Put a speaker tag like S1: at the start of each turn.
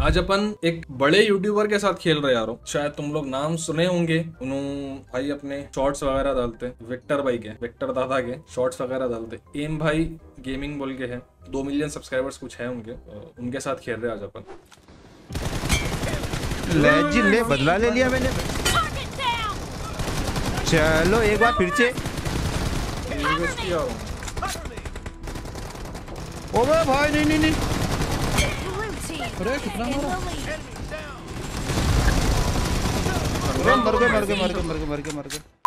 S1: आज अपन एक बड़े यूट्यूबर के साथ खेल रहे यारो, शायद तुम लोग नाम सुने होंगे। उन्होंने भाई अपने शॉर्ट्स वगैरह डालते, विक्टर भाई के, विक्टर दादा के शॉर्ट्स वगैरह डालते। एम भाई गेमिंग बोल के है, 2 मिलियन सब्सक्राइबर्स कुछ है उनके। उनके साथ खेल रहे आज अपन।
S2: ले बदला ले लिया मैंने। चलो एक बार फिर से। ओ भाई नहीं अरे कितना मर गए